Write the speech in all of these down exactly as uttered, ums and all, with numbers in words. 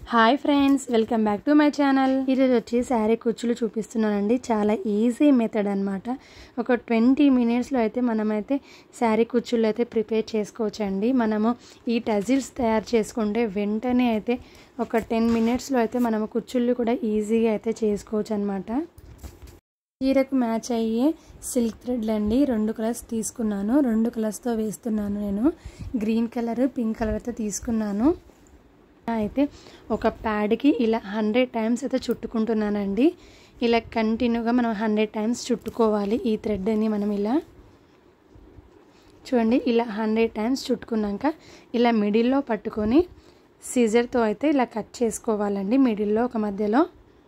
Hi friends, welcome back to my channel. ఈరోజు వచ్చి శారీ కుచ్చులు చూపిస్తున్నానండి. చాలా ఈజీ మెథడ్ అనమాట. ఒక ట్వంటీ మినిట్స్లో అయితే మనమైతే శారీ కుచ్చులు అయితే ప్రిపేర్ చేసుకోవచ్చండి. మనము ఈ టజిల్స్ తయారు చేసుకుంటే వెంటనే అయితే ఒక టెన్ మినిట్స్లో అయితే మనము కుచ్చుళ్ళు కూడా ఈజీగా అయితే చేసుకోవచ్చు అనమాట. చీరకు మ్యాచ్ అయ్యే సిల్క్ థ్రెడ్లు అండి. రెండు కలర్స్ తీసుకున్నాను. రెండు కలర్స్తో వేస్తున్నాను. నేను గ్రీన్ కలర్, పింక్ కలర్ అయితే తీసుకున్నాను. అయితే ఒక ప్యాడ్కి ఇలా హండ్రెడ్ టైమ్స్ అయితే చుట్టుకుంటున్నానండి. ఇలా కంటిన్యూగా మనం హండ్రెడ్ టైమ్స్ చుట్టుకోవాలి ఈ థ్రెడ్ని. మనం ఇలా చూడండి, ఇలా హండ్రెడ్ టైమ్స్ చుట్టుకున్నాక ఇలా మిడిల్లో పట్టుకొని సీజర్తో అయితే ఇలా కట్ చేసుకోవాలండి. మిడిల్లో ఒక మధ్యలో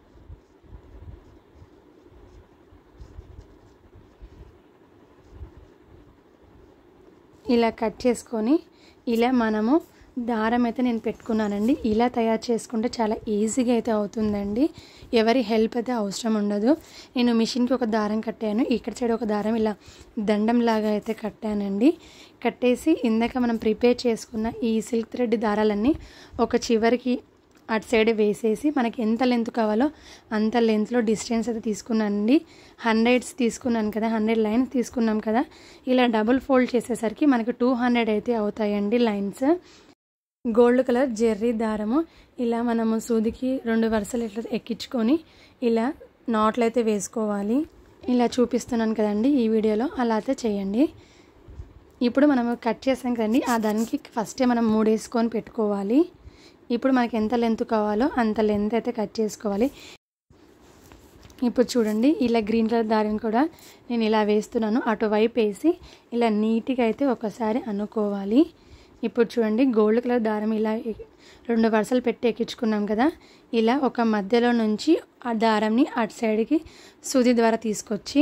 ఇలా కట్ చేసుకొని ఇలా మనము దారం అయితే నేను పెట్టుకున్నానండి. ఇలా తయారు చేసుకుంటే చాలా ఈజీగా అయితే అవుతుందండి. ఎవరి హెల్ప్ అయితే అవసరం ఉండదు. నేను మిషన్కి ఒక దారం కట్టాను. ఇక్కడ సైడ్ ఒక దారం ఇలా దండంలాగా అయితే కట్టానండి. కట్టేసి ఇందాక మనం ప్రిపేర్ చేసుకున్న ఈ సిల్క్ థ్రెడ్ దారాలన్నీ ఒక చివరికి అటు సైడ్ వేసేసి మనకి ఎంత లెంత్ కావాలో అంత లెంత్లో డిస్టెన్స్ అయితే తీసుకున్నానండి. హండ్రెడ్స్ తీసుకున్నాను కదా, హండ్రెడ్ లైన్స్ తీసుకున్నాం కదా. ఇలా డబుల్ ఫోల్డ్ చేసేసరికి మనకి టూ హండ్రెడ్ అయితే అవుతాయండి లైన్స్. గోల్డ్ కలర్ జెర్రీ దారము ఇలా మనము సూదికి రెండు వరుసలు ఇట్లా ఎక్కించుకొని ఇలా నాట్లు అయితే వేసుకోవాలి. ఇలా చూపిస్తున్నాను కదండి ఈ వీడియోలో, అలా అయితే చేయండి. ఇప్పుడు మనము కట్ చేసాం కదండి, ఆ దానికి ఫస్టే మనం మూడు వేసుకొని పెట్టుకోవాలి. ఇప్పుడు మనకి ఎంత లెంత్ కావాలో అంత లెంత్ అయితే కట్ చేసుకోవాలి. ఇప్పుడు చూడండి, ఇలా గ్రీన్ కలర్ దారిని కూడా నేను ఇలా వేస్తున్నాను. అటువైపు వేసి ఇలా నీట్గా అయితే ఒకసారి అనుకోవాలి. ఇప్పుడు చూడండి, గోల్డ్ కలర్ దారం ఇలా రెండు వరుసలు పెట్టి ఎక్కించుకున్నాం కదా. ఇలా ఒక మధ్యలో నుంచి ఆ దారంని అటు సైడ్కి సూది ద్వారా తీసుకొచ్చి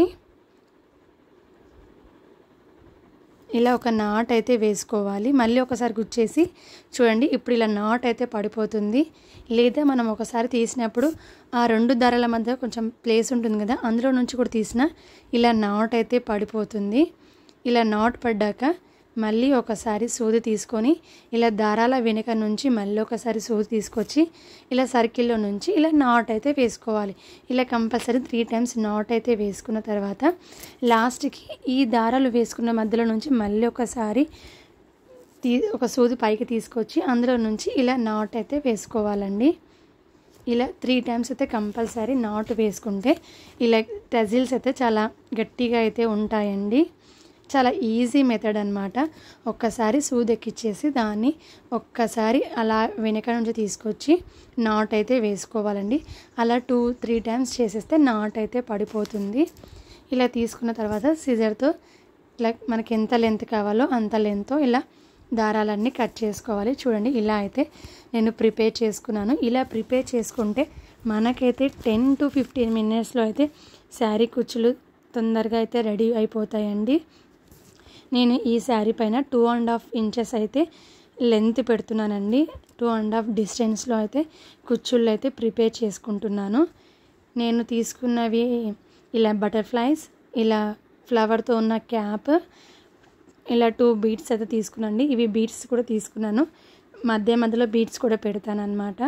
ఇలా ఒక నాట్ అయితే వేసుకోవాలి. మళ్ళీ ఒకసారి గుచ్చేసి చూడండి, ఇప్పుడు ఇలా నాట్ అయితే పడిపోతుంది. లేదా మనం ఒకసారి తీసినప్పుడు ఆ రెండు దారాల మధ్య కొంచెం ప్లేస్ ఉంటుంది కదా, అందులో నుంచి కూడా తీసిన ఇలా నాట్ అయితే పడిపోతుంది. ఇలా నాట్ పడ్డాక మళ్ళీ ఒకసారి సూది తీసుకొని ఇలా దారాల వెనుక నుంచి మళ్ళీ ఒకసారి సూది తీసుకొచ్చి ఇలా సర్కిల్లో నుంచి ఇలా నాట్ అయితే వేసుకోవాలి. ఇలా కంపల్సరీ త్రీ టైమ్స్ నాట్ అయితే వేసుకున్న తర్వాత లాస్ట్కి ఈ దారాలు వేసుకున్న మధ్యలో నుంచి మళ్ళీ ఒకసారి తీ ఒక సూది పైకి తీసుకొచ్చి అందులో నుంచి ఇలా నాట్ అయితే వేసుకోవాలండి. ఇలా త్రీ టైమ్స్ అయితే కంపల్సరీ నాట్ వేసుకుంటే ఇలా టజిల్స్ అయితే చాలా గట్టిగా అయితే ఉంటాయండి. చాలా ఈజీ మెథడ్ అనమాట. ఒక్కసారి సూది ఎక్కిచ్చేసి దాన్ని ఒక్కసారి అలా వెనక నుంచి తీసుకొచ్చి నాట్ అయితే వేసుకోవాలండి. అలా టూ త్రీ టైమ్స్ చేసేస్తే నాట్ అయితే పడిపోతుంది. ఇలా తీసుకున్న తర్వాత సిజర్తో ఇలా మనకి ఎంత లెంత్ కావాలో అంత లెంత్తో ఇలా దారాలన్నీ కట్ చేసుకోవాలి. చూడండి, ఇలా అయితే నేను ప్రిపేర్ చేసుకున్నాను. ఇలా ప్రిపేర్ చేసుకుంటే మనకైతే టెన్ టు ఫిఫ్టీన్ మినిట్స్లో అయితే శారీ కుచ్చులు తొందరగా అయితే రెడీ అయిపోతాయండి. నేను ఈ శారీ పైన టూ అండ్ హాఫ్ ఇంచెస్ అయితే లెంత్ పెడుతున్నానండి. టూ అండ్ హాఫ్ డిస్టెన్స్లో అయితే కుచ్చుళ్ళు అయితే ప్రిపేర్ చేసుకుంటున్నాను. నేను తీసుకున్నవి ఇలా బటర్ఫ్లైస్, ఇలా ఫ్లవర్తో ఉన్న క్యాప్, ఇలా టూ బీడ్స్ అయితే తీసుకున్నాండి. ఇవి బీడ్స్ కూడా తీసుకున్నాను. మధ్య మధ్యలో బీడ్స్ కూడా పెడతాను అన్నమాట.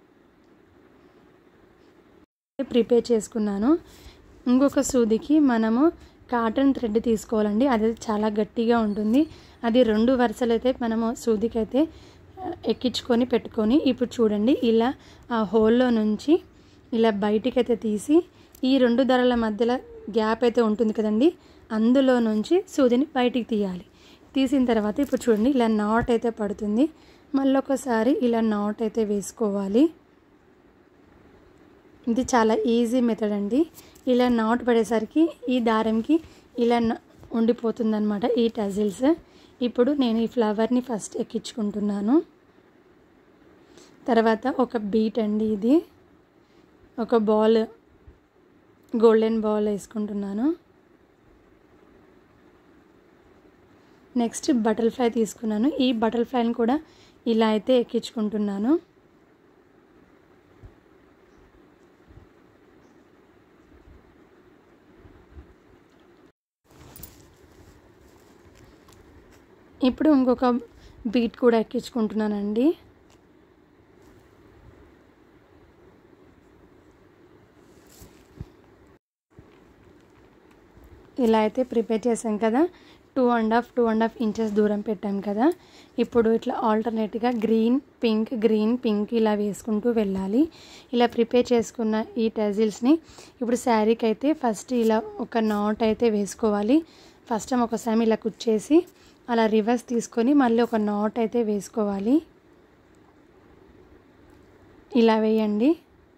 ప్రిపేర్ చేసుకున్నాను. ఇంకొక సూదికి మనము కాటన్ థ్రెడ్ తీసుకోవాలండి. అది చాలా గట్టిగా ఉంటుంది. అది రెండు వరుసలు అయితే మనము సూదికి అయితే ఎక్కించుకొని పెట్టుకొని ఇప్పుడు చూడండి, ఇలా ఆ హోల్లో నుంచి ఇలా బయటికి అయితే తీసి ఈ రెండు దారాల మధ్యలో గ్యాప్ అయితే ఉంటుంది కదండి, అందులో నుంచి సూదిని బయటికి తీయాలి. తీసిన తర్వాత ఇప్పుడు చూడండి, ఇలా నాట్ అయితే పడుతుంది. మళ్ళీ ఒకసారి ఇలా నాట్ అయితే వేసుకోవాలి. ఇది చాలా ఈజీ మెథడ్ అండి. ఇలా నాట్ పడేసరికి ఈ దారంకి ఇలా ఉండిపోతుంది అనమాట ఈ టజిల్స్. ఇప్పుడు నేను ఈ ఫ్లవర్ని ఫస్ట్ ఎక్కించుకుంటున్నాను. తర్వాత ఒక బీట్ అండి, ఇది ఒక బాల్, గోల్డెన్ బాల్ వేసుకుంటున్నాను. నెక్స్ట్ బటర్ఫ్లై తీసుకున్నాను. ఈ బటర్ఫ్లైని కూడా ఇలా అయితే ఎక్కించుకుంటున్నాను. ఇప్పుడు ఇంకొక బీట్ కూడా ఎక్కించుకుంటున్నానండి. ఇలా అయితే ప్రిపేర్ చేసాం కదా, two and half two and half inches దూరం పెట్టాం కదా. ఇప్పుడు ఇట్లా ఆల్టర్నేట్గా గ్రీన్ పింక్ గ్రీన్ పింక్ ఇలా వేసుకుంటూ వెళ్ళాలి. ఇలా ప్రిపేర్ చేసుకున్న ఈ టజిల్స్ని ఇప్పుడు శారీకి అయితే ఫస్ట్ ఇలా ఒక నాట్ అయితే వేసుకోవాలి. ఫస్ట్ టైం ఒకసారి ఇలా కుచ్చేసి అలా రివర్స్ తీసుకొని మళ్ళీ ఒక నాట్ అయితే వేసుకోవాలి. ఇలా వేయండి.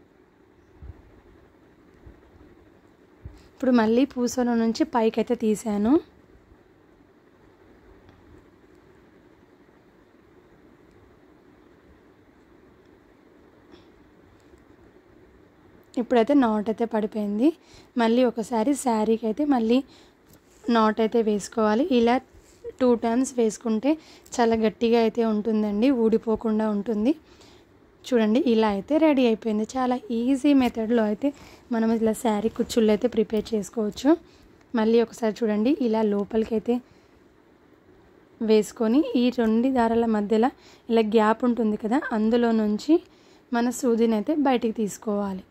ఇప్పుడు మళ్ళీ పూసలో నుంచి పైకి అయితే తీసాను. ఇప్పుడైతే నాట్ అయితే పడిపోయింది. మళ్ళీ ఒకసారి శారీకి అయితే మళ్ళీ నాట్ అయితే వేసుకోవాలి. ఇలా టూ టైమ్స్ వేసుకుంటే చాలా గట్టిగా అయితే ఉంటుందండి, ఊడిపోకుండా ఉంటుంది. చూడండి ఇలా అయితే రెడీ అయిపోయింది. చాలా ఈజీ మెథడ్లో అయితే మనం ఇలా శారీ కుచ్చుళ్ళు అయితే ప్రిపేర్ చేసుకోవచ్చు. మళ్ళీ ఒకసారి చూడండి, ఇలా లోపలికి అయితే వేసుకొని ఈ రెండు దారాల మధ్యలో ఇలా గ్యాప్ ఉంటుంది కదా, అందులో నుంచి మన సూదిని అయితే బయటికి తీసుకోవాలి.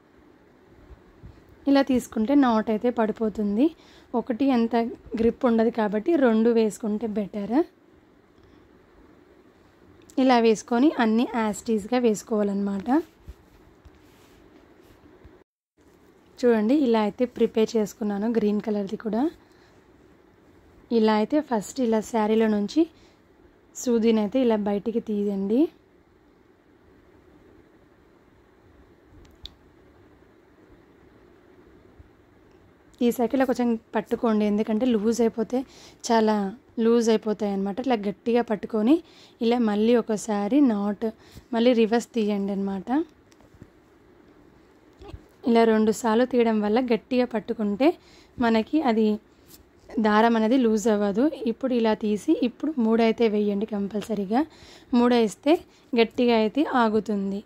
ఇలా తీసుకుంటే నాట్ అయితే పడిపోతుంది. ఒకటి ఎంత గ్రిప్ ఉండదు కాబట్టి రెండు వేసుకుంటే బెటర్. ఇలా వేసుకొని అన్నీ యాస్టీస్గా వేసుకోవాలన్నమాట. చూడండి ఇలా అయితే ప్రిపేర్ చేసుకున్నాను గ్రీన్ కలర్ది కూడా. ఇలా అయితే ఫస్ట్ ఇలా శారీలో నుంచి సూదిని అయితే ఇలా బయటికి తీయండి. ఈ సైకిల్లో కొంచెం పట్టుకోండి, ఎందుకంటే లూజ్ అయిపోతే చాలా లూజ్ అయిపోతాయి అన్నమాట. ఇట్లా గట్టిగా పట్టుకొని ఇలా మళ్ళీ ఒకసారి నాట్ మళ్ళీ రివర్స్ తీయండి అన్నమాట. ఇలా రెండు సార్లు తీయడం వల్ల గట్టిగా పట్టుకుంటే మనకి అది దారం అనేది లూజ్ అవ్వదు. ఇప్పుడు ఇలా తీసి ఇప్పుడు మూడైతే వేయండి కంపల్సరీగా. మూడేస్తే గట్టిగా అయితే ఆగుతుంది.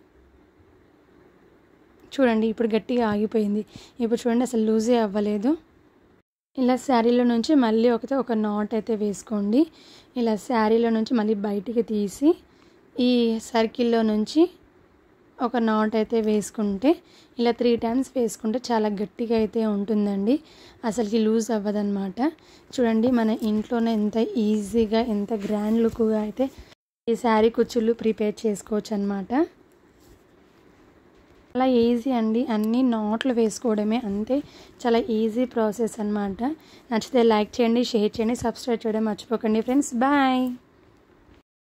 చూడండి ఇప్పుడు గట్టిగా ఆగిపోయింది. ఇప్పుడు చూడండి అసలు లూజే అవ్వలేదు. ఇలా శారీలో నుంచి మళ్ళీ ఒకటి ఒక నాట్ అయితే వేసుకోండి. ఇలా శారీలో నుంచి మళ్ళీ బయటికి తీసి ఈ సర్కిల్లో నుంచి ఒక నాట్ అయితే వేసుకుంటే ఇలా త్రీ టైమ్స్ వేసుకుంటే చాలా గట్టిగా అయితే ఉంటుందండి, అసలుకి లూజ్ అవ్వదన్నమాట. చూడండి మన ఇంట్లోనే ఎంత ఈజీగా ఎంత గ్రాండ్ లుక్గా అయితే ఈ శారీ కుచ్చుళ్ళు ప్రిపేర్ చేసుకోవచ్చు అన్నమాట. చాలా ఈజీ అండి, అన్నీ నాట్లు వేసుకోవడమే అంతే, చాలా ఈజీ ప్రాసెస్ అన్నమాట. నచ్చితే లైక్ చేయండి, షేర్ చేయండి, సబ్స్క్రైబ్ చేయడం మర్చిపోకండి ఫ్రెండ్స్. బాయ్.